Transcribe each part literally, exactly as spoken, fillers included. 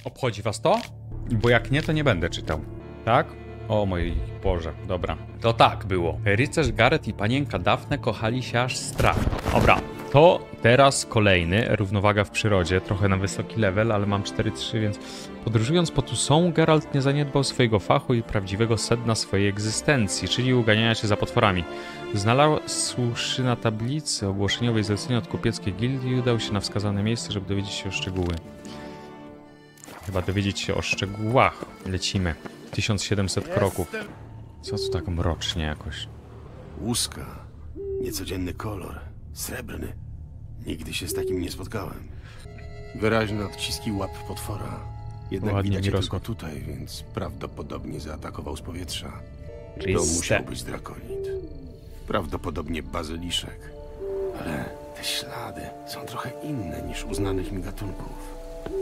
Obchodzi was to? Bo jak nie, to nie będę czytał. Tak? O mój Boże, dobra. To tak było. Rycerz Gareth i panienka Daphne kochali się aż strach. Dobra, to teraz kolejny. Równowaga w przyrodzie. Trochę na wysoki level, ale mam cztery trzy, więc... Podróżując po Toussaint, Geralt nie zaniedbał swojego fachu i prawdziwego sedna swojej egzystencji, czyli uganiania się za potworami. Znalazłszy na tablicy ogłoszeniowej zlecenie od kupieckiej gildii i udał się na wskazane miejsce, żeby dowiedzieć się o szczegóły. Chyba dowiedzieć się o szczegółach. Lecimy. tysiąc siedemset kroków. Co tu tak mrocznie jakoś? Łuska. Niecodzienny kolor. Srebrny. Nigdy się z takim nie spotkałem. Wyraźne odciski łap potwora. Jednak Ładnie widać mi je rosło. tylko tutaj, więc prawdopodobnie zaatakował z powietrza. To Czyste. musiał być drakonid. Prawdopodobnie bazyliszek. Ale te ślady są trochę inne niż u znanych mi gatunków.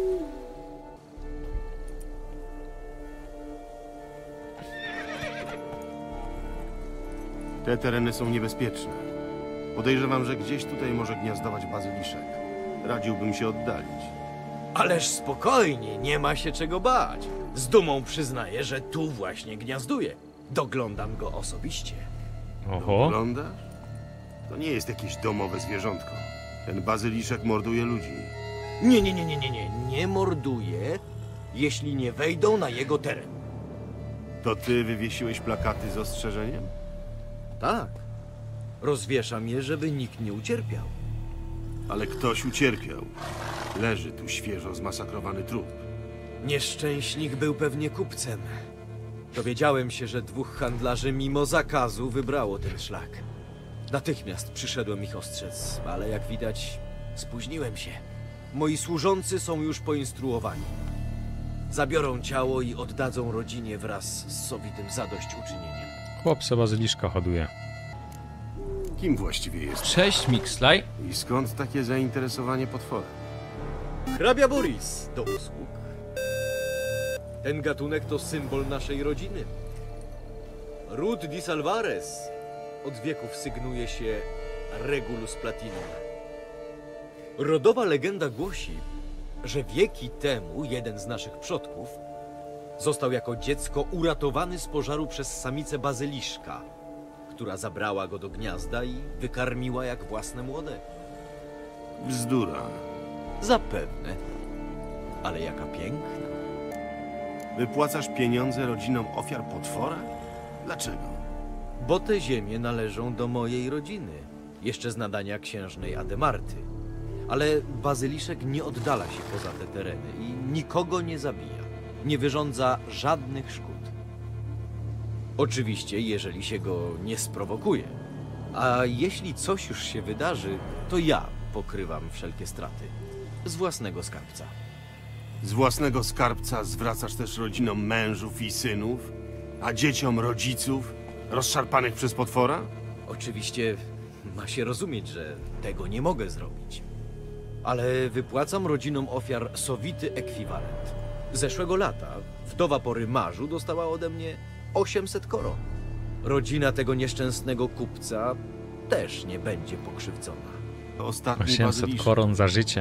Te tereny są niebezpieczne. Podejrzewam, że gdzieś tutaj może gniazdować bazyliszek. Radziłbym się oddalić. Ależ spokojnie, nie ma się czego bać. Z dumą przyznaję, że tu właśnie gniazduje. Doglądam go osobiście. Oho. Oglądasz? To nie jest jakieś domowe zwierzątko. Ten bazyliszek morduje ludzi. Nie, nie, nie, nie, nie, nie, nie morduje, jeśli nie wejdą na jego teren. To ty wywiesiłeś plakaty z ostrzeżeniem? Tak. Rozwieszam je, żeby nikt nie ucierpiał. Ale ktoś ucierpiał. Leży tu świeżo zmasakrowany trup. Nieszczęśnik był pewnie kupcem. Dowiedziałem się, że dwóch handlarzy mimo zakazu wybrało ten szlak. Natychmiast przyszedłem ich ostrzec, ale jak widać, spóźniłem się. Moi służący są już poinstruowani. Zabiorą ciało i oddadzą rodzinie wraz z sowitym zadośćuczynieniem. Chłopca bazyliszka hoduje. Kim właściwie jest? Cześć, Mixlaj. I skąd takie zainteresowanie potworem? Hrabia Boris, do usług. Ten gatunek to symbol naszej rodziny. Ród Dis Alvarez od wieków sygnuje się Regulus Platinum. Rodowa legenda głosi, że wieki temu jeden z naszych przodków został jako dziecko uratowany z pożaru przez samicę bazyliszka, która zabrała go do gniazda i wykarmiła jak własne młode. Bzdura. Zapewne. Ale jaka piękna. Wypłacasz pieniądze rodzinom ofiar potwora? Dlaczego? Bo te ziemie należą do mojej rodziny, jeszcze z nadania księżnej Ademarty. Ale bazyliszek nie oddala się poza te tereny i nikogo nie zabija. Nie wyrządza żadnych szkód. Oczywiście, jeżeli się go nie sprowokuje. A jeśli coś już się wydarzy, to ja pokrywam wszelkie straty. Z własnego skarbca. Z własnego skarbca zwracasz też rodzinom mężów i synów, a dzieciom rodziców rozszarpanych przez potwora? Oczywiście ma się rozumieć, że tego nie mogę zrobić. Ale wypłacam rodzinom ofiar sowity ekwiwalent. Zeszłego lata wdowa po rymarzu dostała ode mnie osiemset koron. Rodzina tego nieszczęsnego kupca też nie będzie pokrzywdzona. Ostatni osiemset bazyliszek. koron za życie.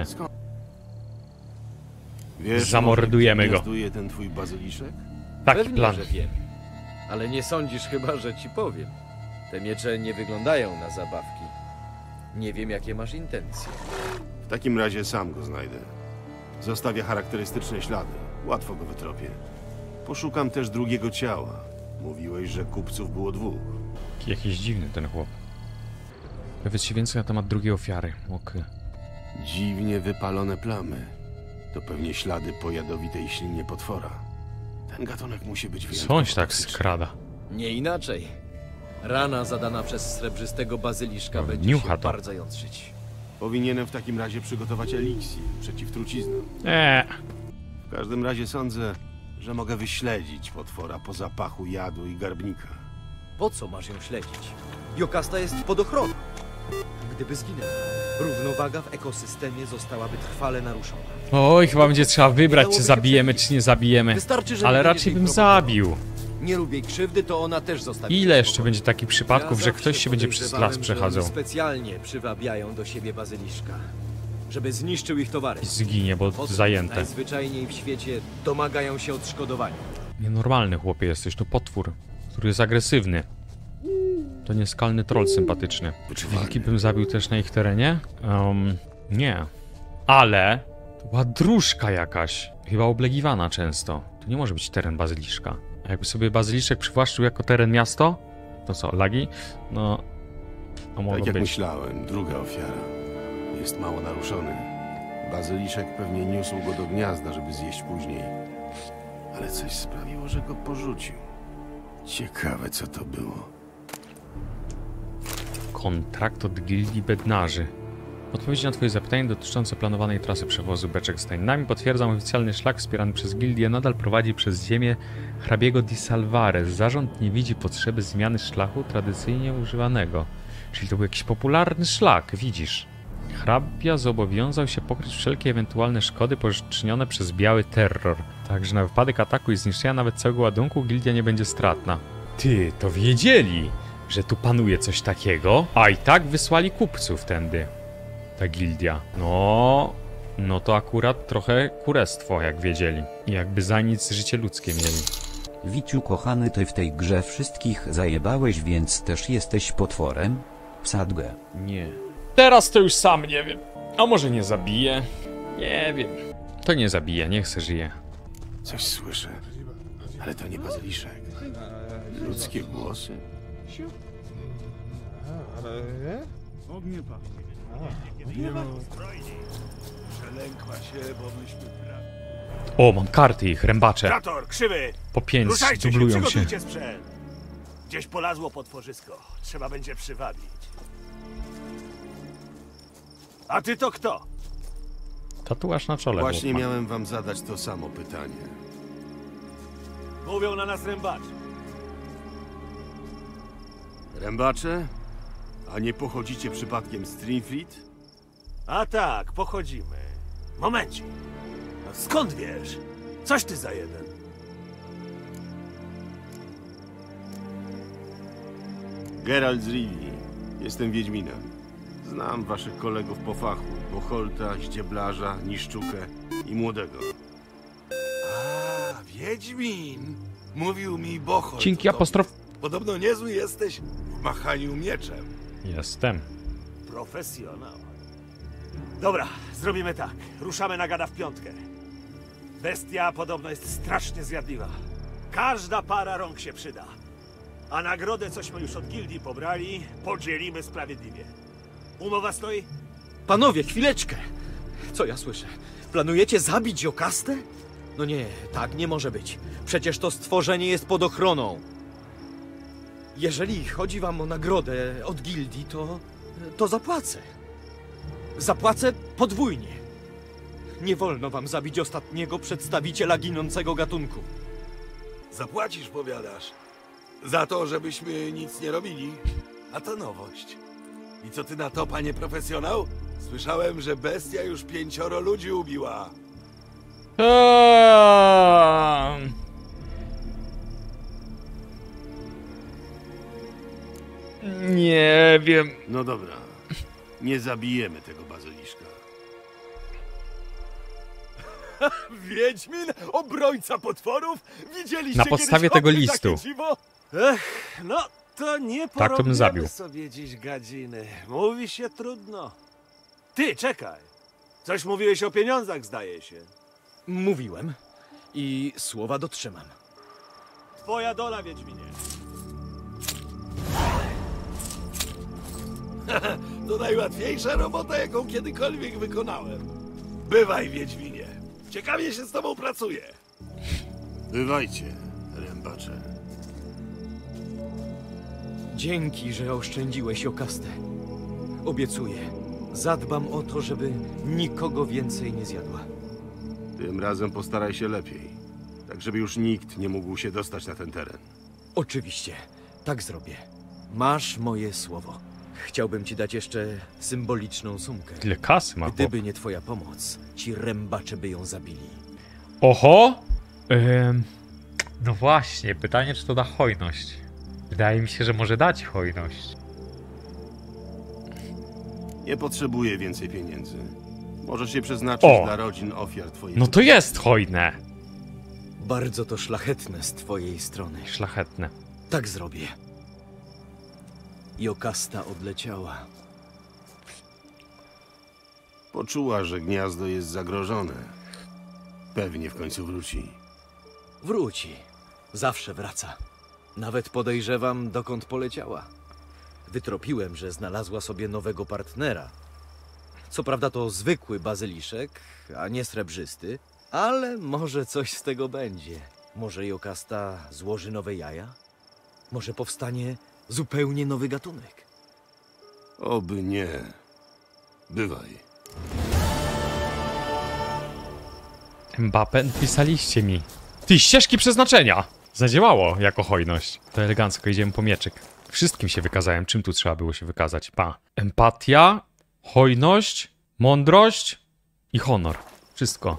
Wiesz, Zamordujemy może go. gniazduje ten twój bazyliszek? Taki Pewnie, plan. że wiem. Ale nie sądzisz chyba, że ci powiem. Te miecze nie wyglądają na zabawki. Nie wiem, jakie masz intencje. W takim razie sam go znajdę. Zostawia charakterystyczne ślady. Łatwo go wytropię. Poszukam też drugiego ciała. Mówiłeś, że kupców było dwóch. Jakiś dziwny ten chłop. Dowiedz się więcej na temat drugiej ofiary. Okej. Dziwnie wypalone plamy. To pewnie ślady po jadowitej ślinie potwora. Ten gatunek musi być wyjątkowo Coś tak toksyczny. skrada. Nie inaczej. Rana zadana przez srebrzystego bazyliszka No, będzie niucha się to. bardzo jątrzyć. Powinienem w takim razie przygotować eliksir przeciw truciznom. Eee. W każdym razie sądzę, że mogę wyśledzić potwora po zapachu jadu i garbnika. Po co masz ją śledzić? Jokasta jest pod ochroną. Gdyby zginęła, równowaga w ekosystemie zostałaby trwale naruszona. Oj, chyba będzie trzeba wybrać, czy zabijemy, czy nie zabijemy. Wystarczy, że Ale nie raczej będziesz bym jej prowokował. zabił. Nie lubię jej krzywdy, to ona też zostawi. Ile jeszcze będzie takich przypadków, Ja że zawsze ktoś się będzie przez podejrzewałem, las że przechadzał? oni specjalnie przywabiają do siebie bazyliszka. żeby zniszczył ich towary. I zginie, bo Potwór zajęte. najzwyczajniej w świecie domagają się odszkodowania. Nienormalny chłopie jesteś, to potwór, który jest agresywny. To nie skalny troll sympatyczny. Wilki bym zabił też na ich terenie? Um, nie. Ale to była dróżka jakaś. Chyba oblegiwana często. To nie może być teren bazyliszka. A jakby sobie bazyliszek przywłaszczył jako teren miasto? To co, lagi? No... To mogło Tak jak być. myślałem, druga ofiara. Jest mało naruszony. Bazyliszek pewnie niósł go do gniazda, żeby zjeść później. Ale coś sprawiło, że go porzucił. Ciekawe, co to było. Kontrakt od Gildii Bednarzy. W odpowiedzi na twoje zapytanie dotyczące planowanej trasy przewozu beczek z tainami potwierdzam, oficjalny szlak wspierany przez Gildię nadal prowadzi przez ziemię hrabiego di Salvarez. Zarząd nie widzi potrzeby zmiany szlaku tradycyjnie używanego. Czyli to był jakiś popularny szlak, widzisz. Hrabia zobowiązał się pokryć wszelkie ewentualne szkody poczynione przez biały terror. Także na wypadek ataku i zniszczenia nawet całego ładunku Gildia nie będzie stratna. Ty, to wiedzieli, że tu panuje coś takiego, a i tak wysłali kupców tędy. Ta gildia. No, no to akurat trochę kurestwo, jak wiedzieli. I jakby za nic życie ludzkie mieli. Wiciu kochany, ty w tej grze wszystkich zajebałeś, więc też jesteś potworem? Sadgę. Nie. Teraz to już sam nie wiem. A może nie zabije? Nie wiem. To nie zabije, niech se żyje. Coś słyszę, ale to nie bazyliszek. Ludzkie głosy. Ognie pachnie. Przelękła się, bo myśmy prawie. O, mam karty ich, rębacze. Rator, krzywy! Po pięć Ruszajcie się, dublują się. przygotujcie sprzęt! Gdzieś polazło potworzysko. Trzeba będzie przywabić. A ty to kto? Tatuaż na czole. Właśnie chłopak. miałem wam zadać to samo pytanie. Mówią na nas rębacze. Rębacze? A nie pochodzicie przypadkiem z Streamfleet? A tak, pochodzimy. Momencik. No skąd wiesz? Coś ty za jeden. Geralt z Rivii. Jestem Wiedźminem. Znam waszych kolegów po fachu. Bocholta, Ździeblarza, Niszczukę i Młodego. A, Wiedźmin! Mówił mi Bocholt. Dzięki o tobie. apostrof... Podobno niezły jesteś w machaniu mieczem. Jestem. Profesjonał. Dobra, zrobimy tak. Ruszamy na gada w piątkę. Bestia podobno jest strasznie zjadliwa. Każda para rąk się przyda. A nagrodę, cośmy już od gildii pobrali, podzielimy sprawiedliwie. Umowa stoi? Panowie, chwileczkę! Co ja słyszę? Planujecie zabić Jokastę? No nie, tak nie może być. Przecież to stworzenie jest pod ochroną. Jeżeli chodzi wam o nagrodę od gildii, to... to zapłacę. Zapłacę podwójnie. Nie wolno wam zabić ostatniego przedstawiciela ginącego gatunku. Zapłacisz, powiadasz. Za to, żebyśmy nic nie robili. A to nowość. I co ty na to, panie profesjonał? Słyszałem, że bestia już pięcioro ludzi ubiła. Eee... Nie wiem. No dobra. Nie zabijemy tego bazyliszka. Wiedźmin? Obrońca potworów? Widzieliście Na podstawie kiedyś tego okry listu. takie dziwo? Ech, no to nie Tak to bym zabił. porobimy sobie dziś gadziny. Mówi się trudno. Ty, czekaj. Coś mówiłeś o pieniądzach, zdaje się. Mówiłem i słowa dotrzymam. Twoja dola, Wiedźminie. To najłatwiejsza robota, jaką kiedykolwiek wykonałem. Bywaj, Wiedźminie. Ciekawie się z tobą pracuje. Bywajcie, rębacze. Dzięki, że oszczędziłeś Jokastę. Obiecuję, zadbam o to, żeby nikogo więcej nie zjadła. Tym razem postaraj się lepiej. Tak, żeby już nikt nie mógł się dostać na ten teren. Oczywiście, tak zrobię. Masz moje słowo. Chciałbym ci dać jeszcze symboliczną sumkę. Tyle kasy ma chłop. Gdyby nie twoja pomoc, ci rębacze by ją zabili. Oho! Ym, no właśnie, pytanie, czy to da hojność. Wydaje mi się, że może dać hojność. Nie potrzebuję więcej pieniędzy. Możesz je przeznaczyć O! dla rodzin ofiar twojej... No to jest hojne. Bardzo to szlachetne z twojej strony. Szlachetne. Tak zrobię. Jokasta odleciała. Poczuła, że gniazdo jest zagrożone. Pewnie w końcu wróci. Wróci. Zawsze wraca. Nawet podejrzewam, dokąd poleciała. Wytropiłem, że znalazła sobie nowego partnera. Co prawda to zwykły bazyliszek, a nie srebrzysty, ale może coś z tego będzie. Może Jokasta złoży nowe jaja? Może powstanie zupełnie nowy gatunek? Oby nie. Bywaj. Mbappé, pisaliście mi. Ty, ścieżki przeznaczenia! Zadziałało jako hojność. To elegancko, idziemy po mieczyk. Wszystkim się wykazałem, czym tu trzeba było się wykazać. Pa. Empatia, hojność, mądrość i honor. Wszystko.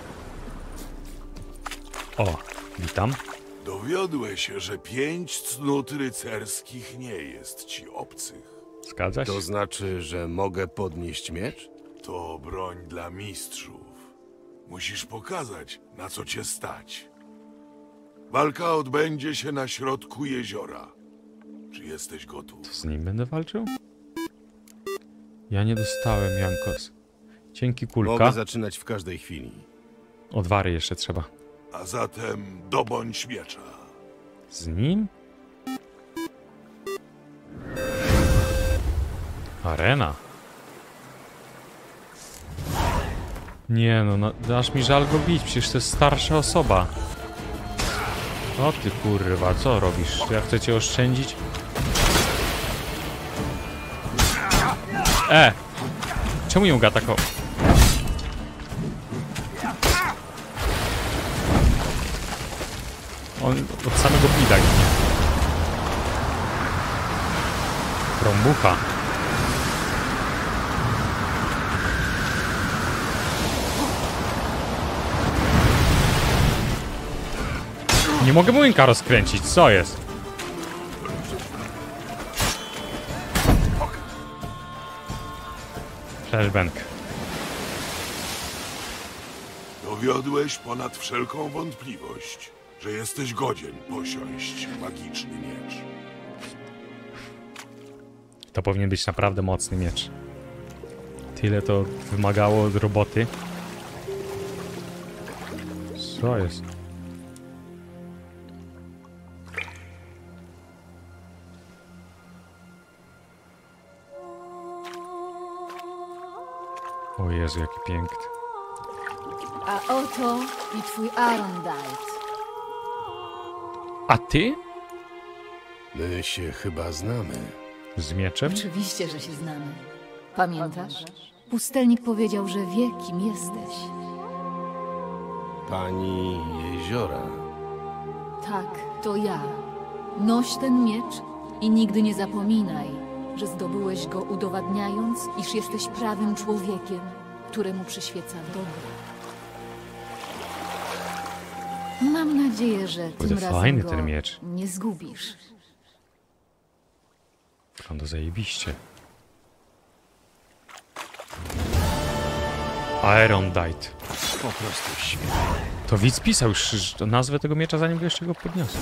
O, witam. Dowiodłeś się, że pięć cnót rycerskich nie jest ci obcych. Zgadza się? To znaczy, że mogę podnieść miecz? To broń dla mistrzów. Musisz pokazać, na co cię stać. Walka odbędzie się na środku jeziora. Czy jesteś gotów? Z nim będę walczył? Ja nie dostałem, Jankos. Cienki kulka. Mogę zaczynać w każdej chwili. Odwary jeszcze trzeba. A zatem dobądź miecza. Z nim? Arena. Nie no, no, aż mi żal go bić, przecież to jest starsza osoba. O ty kurwa, co robisz? Ja chcę cię oszczędzić? E! Czemu ją ga taką? On od samego blida ginie. Trąbucha. Nie mogę młynka rozkręcić, co jest? Flashbang. Dowiodłeś ponad wszelką wątpliwość, że jesteś godzien posiąść magiczny miecz. To powinien być naprawdę mocny miecz. Tyle to wymagało od roboty. Co jest? O Jezu, jaki piękny. A oto i twój Arondite. A ty? My się chyba znamy. Z mieczem? Oczywiście, że się znamy. Pamiętasz? Pustelnik powiedział, że wie, kim jesteś. Pani Jeziora. Tak, to ja. Noś ten miecz i nigdy nie zapominaj, że zdobyłeś go udowadniając, iż jesteś prawym człowiekiem, któremu przyświeca dobro. Mam nadzieję, że tym Kurde, razem fajny go ten miecz. nie zgubisz. Wygląda zajebiście. Aerondite. Po prostu świetnie. To widz pisał już nazwę tego miecza, zanim go jeszcze go podniosłem.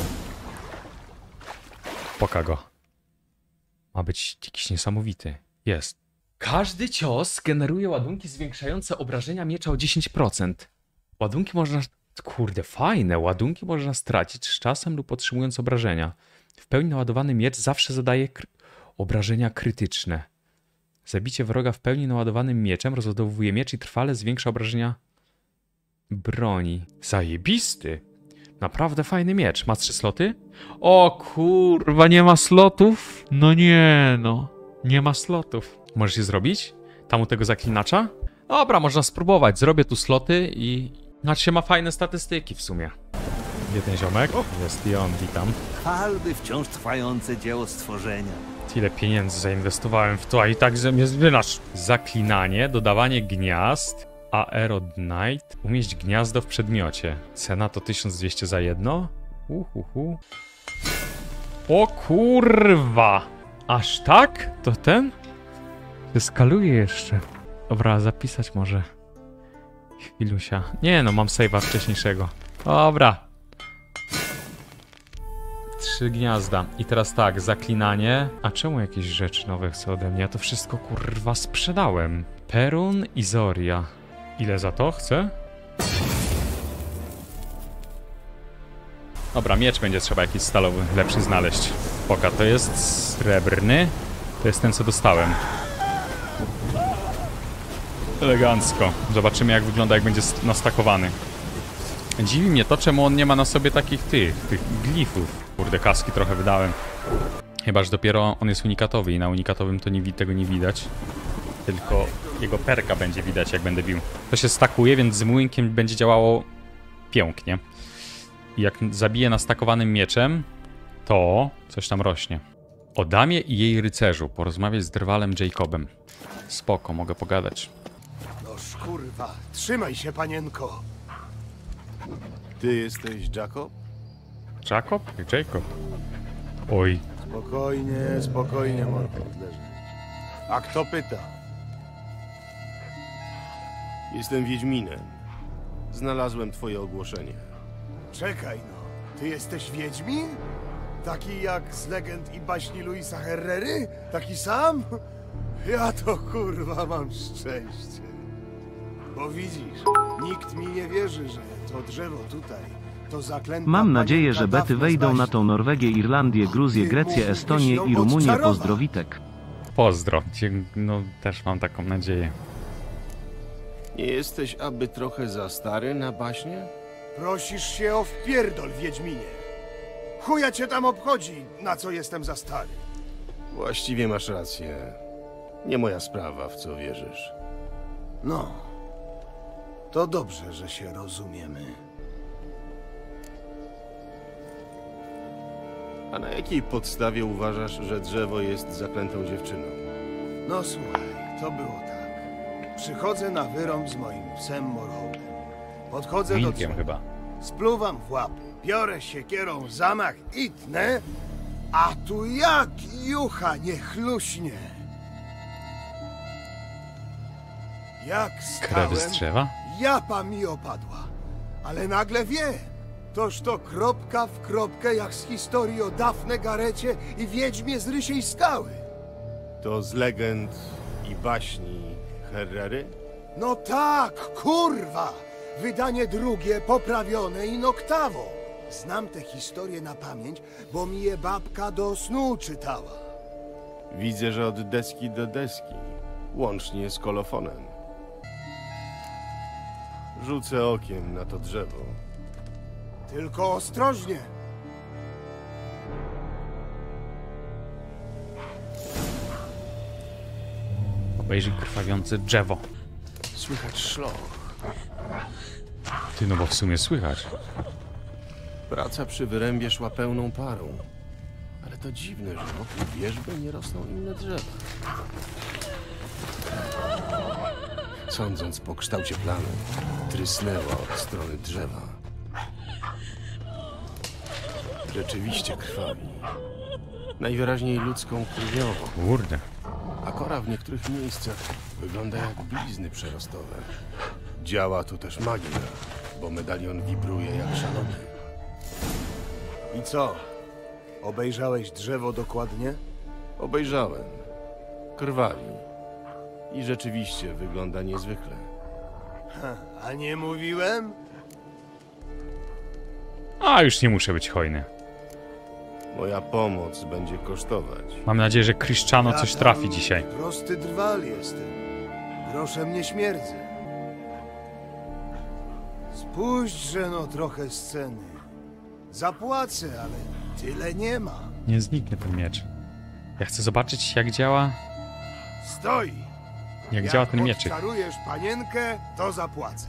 Poka go. Ma być jakiś niesamowity. Jest. Każdy cios generuje ładunki zwiększające obrażenia miecza o dziesięć procent. Ładunki można... Kurde, fajne. Ładunki można stracić z czasem lub otrzymując obrażenia. W pełni naładowany miecz zawsze zadaje kry... obrażenia krytyczne. Zabicie wroga w pełni naładowanym mieczem rozładowuje miecz i trwale zwiększa obrażenia broni. Zajebisty. Naprawdę fajny miecz. Ma trzy sloty? O kurwa, nie ma slotów? No nie no. Nie ma slotów. Możesz je zrobić? Tam u tego zaklinacza? Dobra, można spróbować. Zrobię tu sloty i... Znaczy ma fajne statystyki w sumie. Gdzie ten ziomek? Jest i on, witam. Chwalby wciąż trwające dzieło stworzenia. Tyle pieniędzy zainwestowałem w to, a i tak ze mnie wynasz. Zaklinanie, dodawanie gniazd, Aerodnite, umieść gniazdo w przedmiocie. Cena to tysiąc dwieście za jedno? Uhuhu. O kurwa! Aż tak? To ten? Eskaluje jeszcze. Dobra, zapisać może. Chwilusia. Nie no, mam save'a wcześniejszego. Dobra. Trzy gniazda. I teraz tak, zaklinanie. A czemu jakieś rzeczy nowe chce ode mnie? Ja to wszystko kurwa sprzedałem. Perun i Zoria. Ile za to chcę? Dobra, miecz będzie trzeba jakiś stalowy, lepszy znaleźć. Poka, to jest srebrny. To jest ten, co dostałem. Elegancko. Zobaczymy, jak wygląda, jak będzie nastakowany. Dziwi mnie to, czemu on nie ma na sobie takich tych, tych glifów. Kurde, kaski trochę wydałem. Chyba, że dopiero on jest unikatowy i na unikatowym to nie, tego nie widać. Tylko jego perka będzie widać, jak będę bił. To się stakuje, więc z młynkiem będzie działało pięknie. I jak zabiję nastakowanym mieczem, to coś tam rośnie. O damie i jej rycerzu porozmawiać z drwalem Jacobem. Spoko, mogę pogadać. Noż kurwa, trzymaj się, panienko. Ty jesteś Jacob? Jacob? Jacob. Oj. Spokojnie, spokojnie, Morkotlerze. A kto pyta? Jestem Wiedźminem. Znalazłem twoje ogłoszenie. Czekaj no, ty jesteś Wiedźmin? Taki jak z legend i baśni Luisa Herrery? Taki sam? Ja to kurwa mam szczęście. Bo widzisz, nikt mi nie wierzy, że to drzewo tutaj to zaklęta. Mam nadzieję, że panienka bety Dafne wejdą z na baśni. tą Norwegię, Irlandię, Gruzję, Grecję, Estonię i Rumunię. Pozdrowitek. Pozdro. No, też mam taką nadzieję. Nie jesteś aby trochę za stary na baśnie? Prosisz się o wpierdol, Wiedźminie. Chuja cię tam obchodzi, na co jestem za stary. Właściwie masz rację. Nie moja sprawa, w co wierzysz. No, to dobrze, że się rozumiemy. A na jakiej podstawie uważasz, że drzewo jest zaklętą dziewczyną? No słuchaj, to było tak. Przychodzę na wyrąb z moim psem Morhołtem. Podchodzę do Wilkiem drzewa, chyba. spluwam w łapy, biorę siekierą zamach i tnę, a tu jak jucha nie chluśnie. Jak Krewy z stałem, drzewa? japa mi opadła, ale nagle wiem, toż to kropka w kropkę jak z historii o Dafne Garecie i Wiedźmie z Rysiej Skały. To z legend i baśni Herrery? No tak, kurwa! Wydanie drugie, poprawione i noktawo. Znam tę historię na pamięć, bo mi je babka do snu czytała. Widzę, że od deski do deski, łącznie z kolofonem. Rzucę okiem na to drzewo. Tylko ostrożnie. Obejrzyj krwawiące drzewo. Słychać szloch. Ty, no bo w sumie słychać. Praca przy wyrębie szła pełną parą. Ale to dziwne, że wokół wierzby nie rosną inne drzewa. Sądząc po kształcie planu, trysnęła od strony drzewa. Rzeczywiście krwawi. Najwyraźniej ludzką krwią. Kurde. A kora w niektórych miejscach wygląda jak blizny przerostowe. Działa tu też magia, bo medalion wibruje jak szalony. I co? Obejrzałeś drzewo dokładnie? Obejrzałem. Krwawi. I rzeczywiście wygląda niezwykle. Ha, a nie mówiłem? A, już nie muszę być hojny. Moja pomoc będzie kosztować. Mam nadzieję, że Cristiano coś Ja trafi tam dzisiaj. Prosty drwal jestem. Groszem nie śmierdzę. Spójrzże no trochę sceny. Zapłacę, ale tyle nie ma. Nie zniknie ten miecz. Ja chcę zobaczyć, jak działa... Stoi! Jak działa ten mieczyk. Jak odczarujesz panienkę, to zapłacę.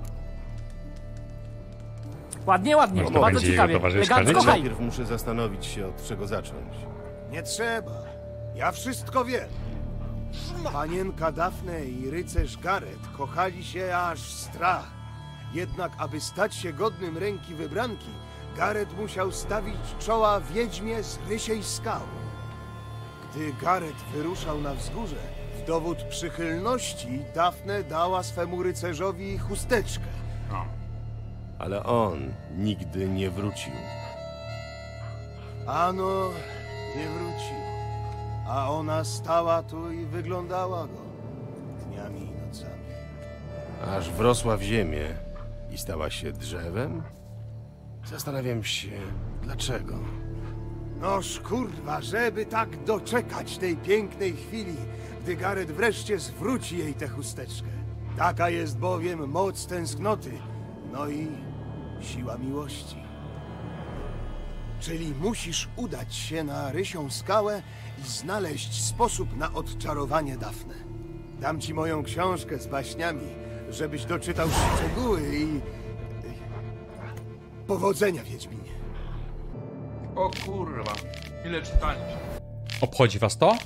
Ładnie, ładnie. Może to Bardzo będzie jego ciekawie. towarzyszka Elegancko, życia? haj. Najpierw muszę zastanowić się, od czego zacząć. Nie trzeba. Ja wszystko wiem. Panienka Dafne i rycerz Gareth kochali się aż strach. Jednak, aby stać się godnym ręki wybranki, Gareth musiał stawić czoła wiedźmie z Rysiej Skały. Gdy Gareth wyruszał na wzgórze, w W dowód przychylności Dafne dała swemu rycerzowi chusteczkę. O. Ale on nigdy nie wrócił. Ano, nie wrócił. A ona stała tu i wyglądała go dniami i nocami. Aż wrosła w ziemię i stała się drzewem? Zastanawiam się, dlaczego. Noż kurwa, żeby tak doczekać tej pięknej chwili, gdy Gareth wreszcie zwróci jej tę chusteczkę. Taka jest bowiem moc tęsknoty, no i siła miłości. Czyli musisz udać się na Rysią Skałę i znaleźć sposób na odczarowanie Dafne. Dam ci moją książkę z baśniami, żebyś doczytał szczegóły i... Powodzenia, Wiedźminie. O kurwa, ile czytania. Obchodzi was to?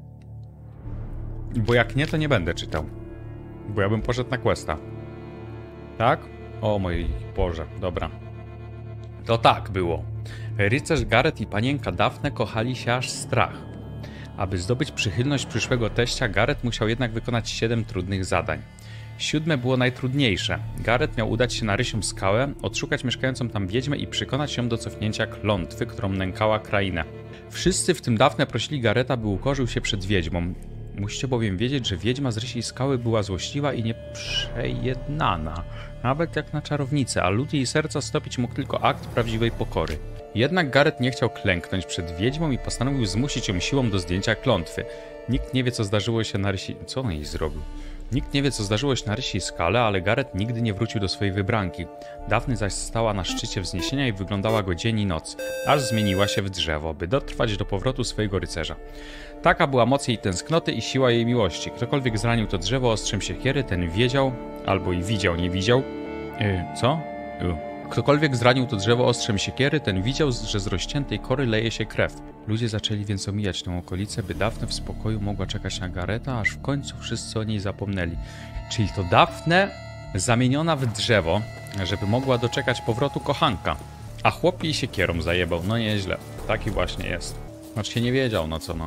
Bo jak nie, to nie będę czytał. Bo ja bym poszedł na questa. Tak? O mój Boże, dobra. To tak było. Rycerz Gareth i panienka Dafne kochali się aż strach. Aby zdobyć przychylność przyszłego teścia, Gareth musiał jednak wykonać siedem trudnych zadań. Siódme było najtrudniejsze. Gareth miał udać się na Rysią Skałę, odszukać mieszkającą tam wiedźmę i przekonać ją do cofnięcia klątwy, którą nękała krainę. Wszyscy, w tym Dafne, prosili Garetha, by ukorzył się przed wiedźmą. Musicie bowiem wiedzieć, że wiedźma z Rysiej Skały była złośliwa i nieprzejednana, nawet jak na czarownicę, a lud jej serca stopić mógł tylko akt prawdziwej pokory. Jednak Gareth nie chciał klęknąć przed wiedźmą i postanowił zmusić ją siłą do zdjęcia klątwy. Nikt nie wie, co zdarzyło się na Rysi... Co on jej zrobił? Nikt nie wie, co zdarzyło się na Rysiej Skale, ale Gareth nigdy nie wrócił do swojej wybranki. Dafne zaś stała na szczycie wzniesienia i wyglądała go dzień i noc, aż zmieniła się w drzewo, by dotrwać do powrotu swojego rycerza. Taka była moc jej tęsknoty i siła jej miłości. Ktokolwiek zranił to drzewo ostrzem siekiery, ten wiedział, albo i widział, nie widział. Yy, co? Yy. Ktokolwiek zranił to drzewo ostrzem siekiery, ten widział, że z rozciętej kory leje się krew. Ludzie zaczęli więc omijać tę okolicę, by Dafne w spokoju mogła czekać na Garetha, aż w końcu wszyscy o niej zapomnieli. Czyli to Dafne zamieniona w drzewo, żeby mogła doczekać powrotu kochanka. A chłop jej siekierą zajebał, no nieźle. Taki właśnie jest. Znaczy się nie wiedział, no co no.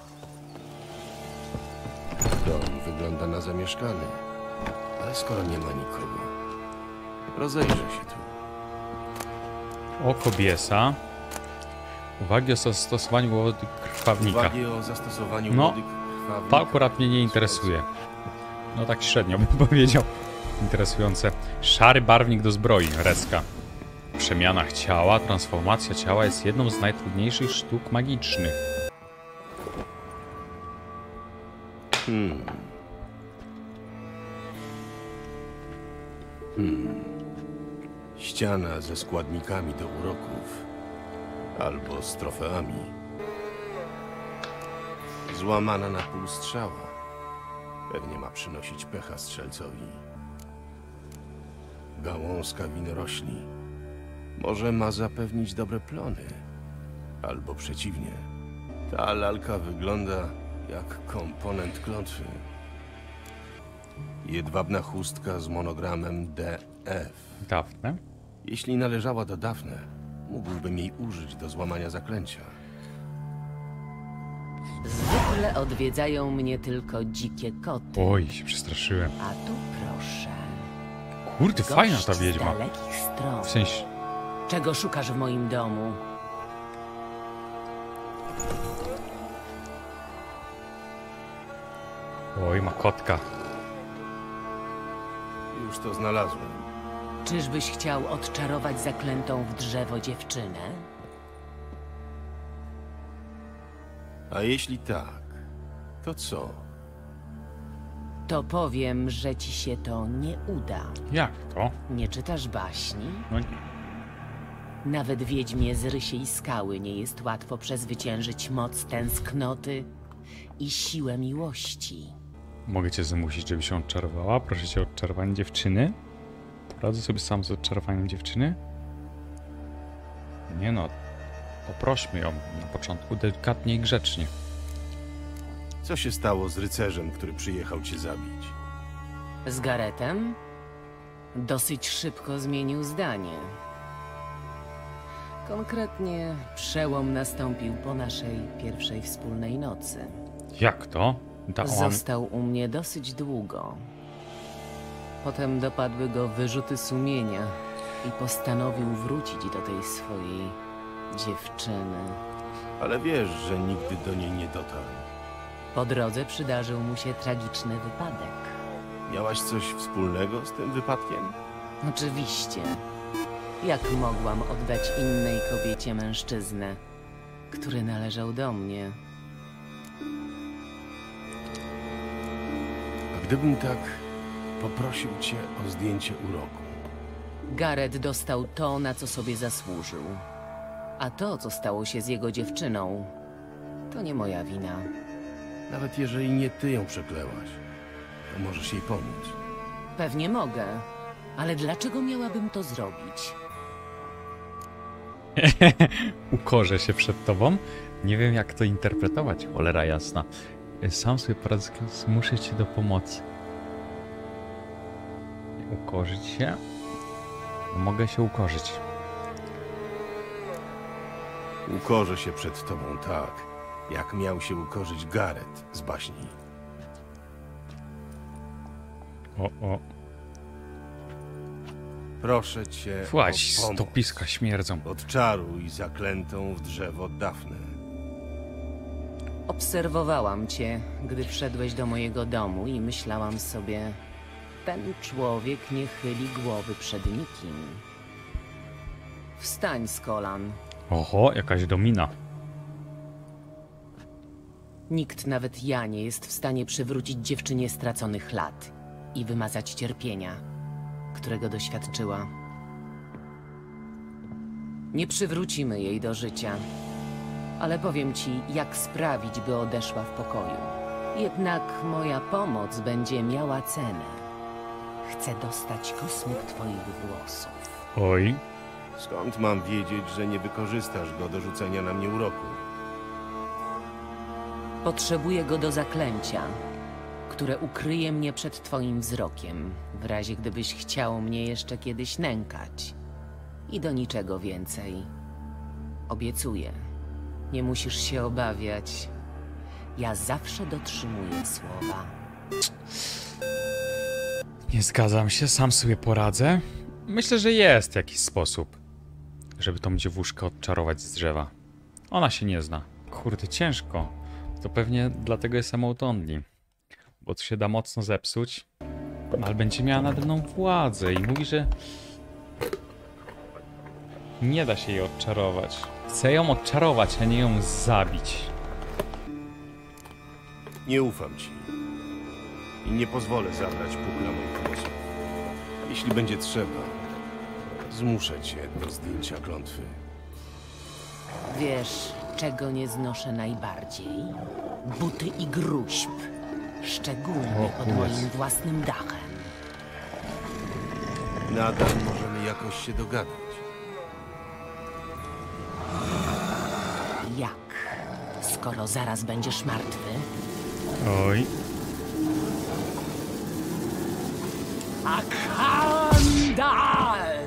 Dom wygląda na zamieszkany, ale skoro nie ma nikogo, rozejrzę się tu. Oko biesa. Uwagi o zastosowaniu wody krwawnika. Uwagi o zastosowaniu No, wody krwawnika. to akurat mnie nie interesuje. No tak średnio bym powiedział. Interesujące. Szary barwnik do zbroi, Reska. W przemianach ciała, transformacja ciała jest jedną z najtrudniejszych sztuk magicznych. Hmm. Hmm. Ściana ze składnikami do uroków. Albo z trofeami. Złamana na pół strzała. Pewnie ma przynosić pecha strzelcowi. Gałązka winorośli. Może ma zapewnić dobre plony. Albo przeciwnie. Ta lalka wygląda jak komponent klątwy. Jedwabna chustka z monogramem D F. Dafne? Jeśli należała do Dafne, mógłbym jej użyć do złamania zaklęcia. Zwykle odwiedzają mnie tylko dzikie koty. Oj, się przestraszyłem. A tu proszę. Kurde, Gość fajna ta wiedźma. z dalekich stron. W sensie... Czego szukasz w moim domu? Oj, ma kotka. Już to znalazłem. Czyżbyś chciał odczarować zaklętą w drzewo dziewczynę? A jeśli tak, to co? To powiem, że ci się to nie uda. Jak to? Nie czytasz baśni? No nie. Nawet wiedźmie z Rysiej Skały nie jest łatwo przezwyciężyć moc tęsknoty i siłę miłości. Mogę cię zmusić, żeby się odczarowała? Proszę cię o odczarowanie dziewczyny? Poradzę sobie sam z odczarowaniem dziewczyny? Nie no, poprośmy ją na początku delikatnie i grzecznie. Co się stało z rycerzem, który przyjechał cię zabić? Z Garethem? Dosyć szybko zmienił zdanie. Konkretnie przełom nastąpił po naszej pierwszej wspólnej nocy. Jak to? Ta on... Został u mnie dosyć długo. Potem dopadły go wyrzuty sumienia i postanowił wrócić do tej swojej dziewczyny. Ale wiesz, że nigdy do niej nie dotarł. Po drodze przydarzył mu się tragiczny wypadek. Miałaś coś wspólnego z tym wypadkiem? Oczywiście. Jak mogłam oddać innej kobiecie mężczyznę, który należał do mnie? A gdybym tak poprosił cię o zdjęcie uroku? Gareth dostał to, na co sobie zasłużył. A to, co stało się z jego dziewczyną, to nie moja wina. Nawet jeżeli nie ty ją przeklełaś, to możesz jej pomóc. Pewnie mogę, ale dlaczego miałabym to zrobić? Ukorzę się przed tobą. Nie wiem, jak to interpretować, cholera jasna. Sam sobie poradzę, zmuszę cię do pomocy. Ukorzyć się? Mogę się ukorzyć. Ukorzę się przed tobą tak, jak miał się ukorzyć Gareth z baśni. O, o. Proszę cię Właś, o pomoc. stopiska śmierdzą. Odczaruj zaklętą w drzewo Dafnę. Obserwowałam cię, gdy wszedłeś do mojego domu i myślałam sobie, ten człowiek nie chyli głowy przed nikim. Wstań z kolan. Oho, jakaś domina. Nikt, nawet ja, nie jest w stanie przywrócić dziewczynie straconych lat i wymazać cierpienia, którego doświadczyła. Nie przywrócimy jej do życia, ale powiem ci, jak sprawić, by odeszła w pokoju. Jednak moja pomoc będzie miała cenę. Chcę dostać kosmyk twoich włosów. Oj. Skąd mam wiedzieć, że nie wykorzystasz go do rzucenia na mnie uroku? Potrzebuję go do zaklęcia, które ukryje mnie przed twoim wzrokiem, w razie gdybyś chciał mnie jeszcze kiedyś nękać. I do niczego więcej. Obiecuję. Nie musisz się obawiać. Ja zawsze dotrzymuję słowa. Nie zgadzam się, sam sobie poradzę. Myślę, że jest jakiś sposób, żeby tą dziewuszkę odczarować z drzewa. Ona się nie zna. Kurde, ciężko. To pewnie dlatego jest samoutonli. Bo to się da mocno zepsuć. Ale będzie miała nade mną władzę i mówi, że nie da się jej odczarować. Chcę ją odczarować, a nie ją zabić. Nie ufam ci. I nie pozwolę zabrać pukla moich włosów. Jeśli będzie trzeba, zmuszę cię do zdjęcia klątwy. Wiesz, czego nie znoszę najbardziej? Buty i gruźb. Szczególnie pod moim własnym dachem. Nadal możemy jakoś się dogadać. Jak? Skoro zaraz będziesz martwy? Oj. Akandal!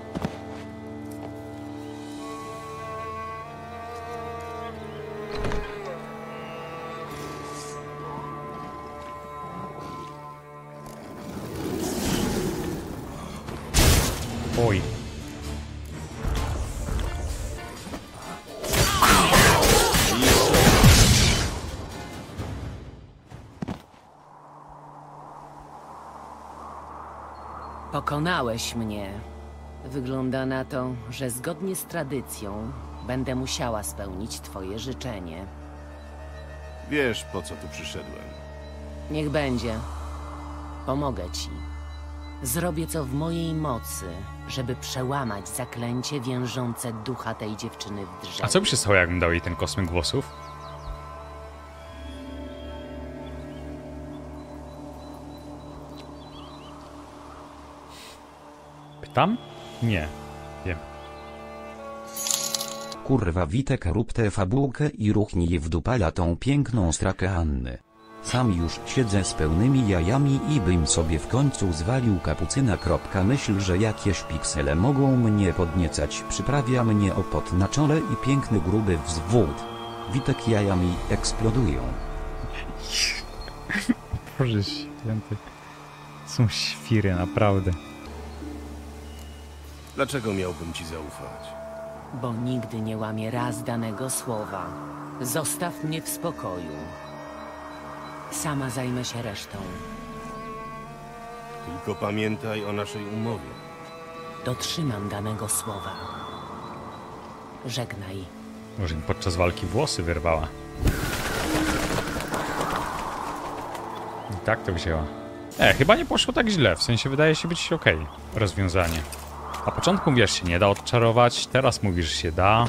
Oj. Pokonałeś mnie. Wygląda na to, że zgodnie z tradycją będę musiała spełnić twoje życzenie. Wiesz, po co tu przyszedłem. Niech będzie. Pomogę ci. Zrobię co w mojej mocy, żeby przełamać zaklęcie wiążące ducha tej dziewczyny w drzewie. A co by się stało, jakbym dał jej ten kosmyk włosów? Pytam? Nie. Wiem. Kurwa Witek, rób tę fabułkę i ruchnij w dupala tą piękną strakę Anny. Sam już siedzę z pełnymi jajami i bym sobie w końcu zwalił kapucyna. Myśl, że jakieś piksele mogą mnie podniecać. Przyprawia mnie o pot na czole i piękny gruby wzwód. Witek, jaja mi eksplodują. Boże święty. Są świry, naprawdę. Dlaczego miałbym ci zaufać? Bo nigdy nie łamię raz danego słowa. Zostaw mnie w spokoju. Sama zajmę się resztą. Tylko pamiętaj o naszej umowie. Dotrzymam danego słowa. Żegnaj. Może mi podczas walki włosy wyrwała. I tak to wzięła. E, chyba nie poszło tak źle. W sensie wydaje się być okej. Rozwiązanie. Na początku mówisz, się nie da odczarować. Teraz mówisz, że się da.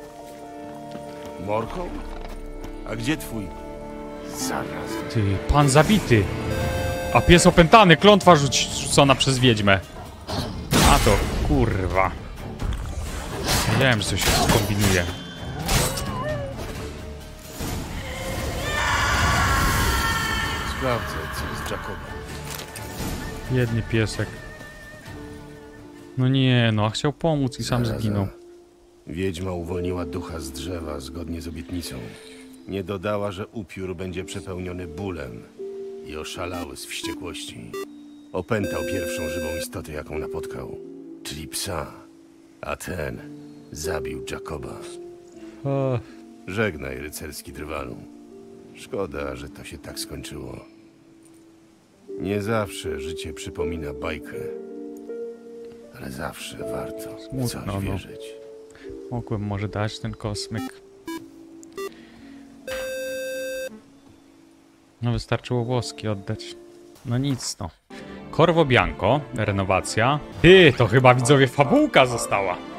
Morką? A gdzie twój? Zaraz. Ty, pan zabity. A pies opętany. Klątwa rzuci, rzucona przez wiedźmę. A to kurwa. Wiedziałem, że coś się skombinuje. Sprawdzę, co jest Jacobem. Biedny piesek. No nie, no, a chciał pomóc i sam Zaraza. zginął. Wiedźma uwolniła ducha z drzewa zgodnie z obietnicą. Nie dodała, że upiór będzie przepełniony bólem i oszalały z wściekłości. Opętał pierwszą żywą istotę, jaką napotkał, czyli psa. A ten zabił Jacoba. O. Żegnaj, rycerski drwalu. Szkoda, że to się tak skończyło. Nie zawsze życie przypomina bajkę, ale zawsze warto w Smutno, coś no. wierzyć. Mogłem może dać ten kosmyk. No wystarczyło włoski oddać. No nic no. Corvo Bianco, renowacja. Ty, to chyba widzowie fabułka została.